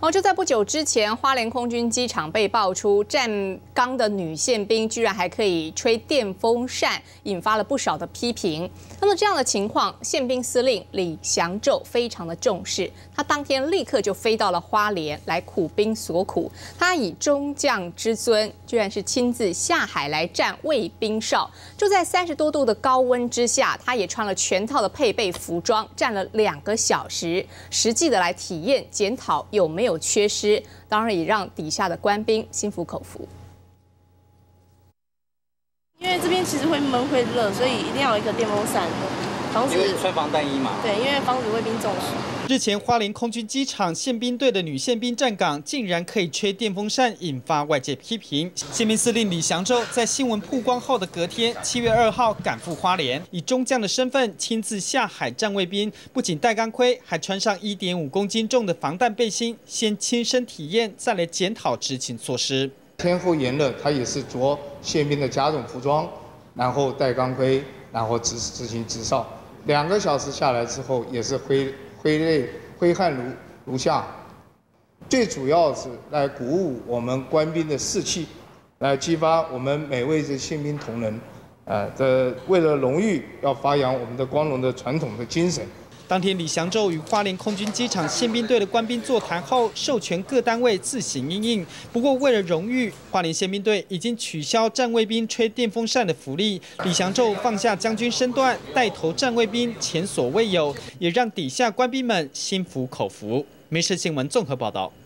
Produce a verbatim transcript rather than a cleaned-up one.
哦，就在不久之前，花莲空军机场被爆出站岗的女宪兵居然还可以吹电风扇，引发了不少的批评。那么这样的情况，宪兵司令李祥宙非常的重视，他当天立刻就飞到了花莲来苦兵所苦。他以中将之尊，居然是亲自下海来站卫兵哨。就在三十多度的高温之下，他也穿了全套的配备服装，站了两个小时，实际的来体验检讨有没有缺失，当然也让底下的官兵心服口服。 因为这边其实会闷会热，所以一定要有一个电风扇，防止穿防弹衣嘛。 对，因为防止卫兵中暑。 日前，花莲空军机场宪兵队的女宪兵站岗，竟然可以吹电风扇，引发外界批评。宪兵司令李祥宙在新闻曝光后的隔天，七月二号赶赴花莲，以中将的身份亲自下海站卫兵，不仅戴钢盔，还穿上一点五公斤重的防弹背心，先亲身体验，再来检讨执勤措施。 天候炎热，他也是着宪兵的甲种服装，然后戴钢盔，然后执执行值哨。两个小时下来之后，也是挥挥泪挥汗如如下。最主要是来鼓舞我们官兵的士气，来激发我们每位的宪兵同仁，呃的为了荣誉要发扬我们的光荣的传统的精神。 当天，李祥宙与花莲空军机场宪兵队的官兵座谈后，授权各单位自行因应。不过，为了荣誉，花莲宪兵队已经取消站卫兵吹电风扇的福利。李祥宙放下将军身段，带头站卫兵，前所未有，也让底下官兵们心服口服。民视新闻综合报道。